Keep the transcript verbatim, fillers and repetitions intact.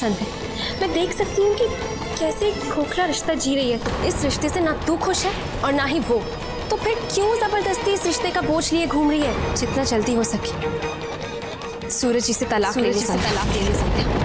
पसंद है। मैं देख सकती हूँ कि कैसे खोखला रिश्ता जी रही है। इस रिश्ते से ना तू खुश है और ना ही वो, तो फिर क्यों जबरदस्ती इस रिश्ते का बोझ लिए घूम रही है? जितना जल्दी हो सके सूरज जी से तलाक ले ले, तलाक ले ले सकते हैं।